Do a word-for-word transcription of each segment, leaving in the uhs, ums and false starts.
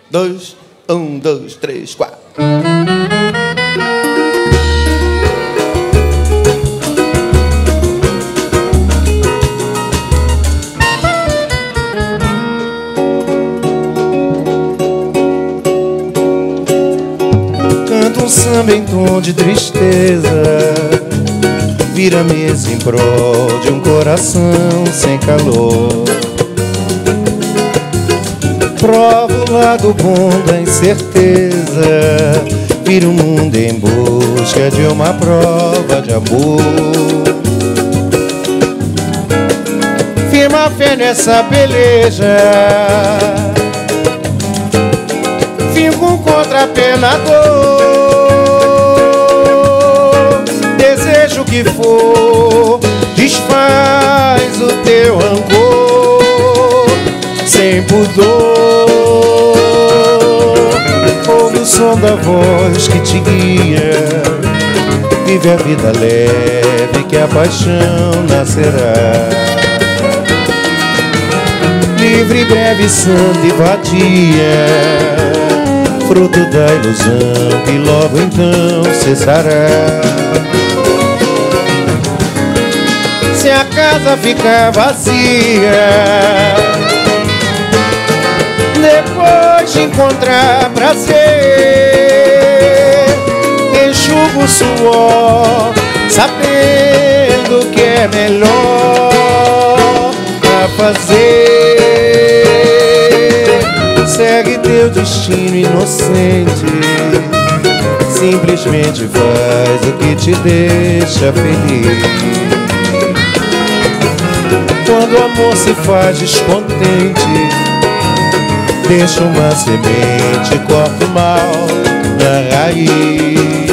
dois, um, dois, três, quatro. Canto um samba em tom de tristeza, vira mesa em prol de um coração sem calor. Provo o lado bom da incerteza, vira o mundo em busca de uma prova de amor. Firma fé nessa peleja, finco um contrapé na dor. Desejo que for, desfaz o teu rancor sem pudor. Ouve o som da voz que te guia, vive a vida leve que a paixão nascerá. Livre, breve, santa e vadia, fruto da ilusão que logo então cessará. Se a casa ficar vazia, depois de encontrar prazer, enxuga o suor, sabendo que é melhor a fazer. Segue teu destino inocente, simplesmente faz o que te deixa feliz. Quando o amor se faz descontente, deixa uma semente, corta o mal na raiz.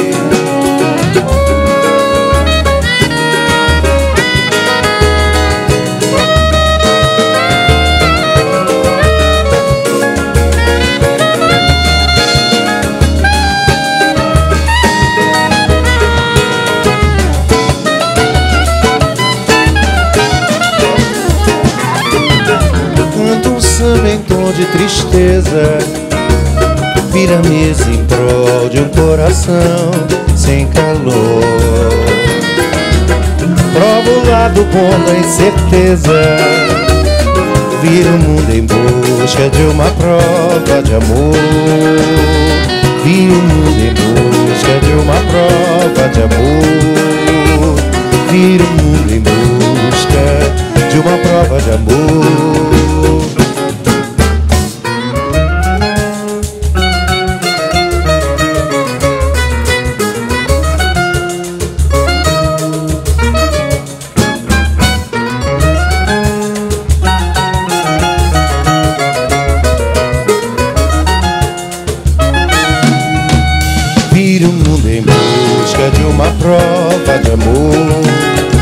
Em tom de tristeza, vira mesa em prol de um coração sem calor. Prova o lado bom da incerteza, vira o mundo em busca de uma prova de amor. Vira o mundo em busca de uma prova de amor. Vira o mundo em busca de uma prova de amor. Vira o mundo em busca de uma prova de amor.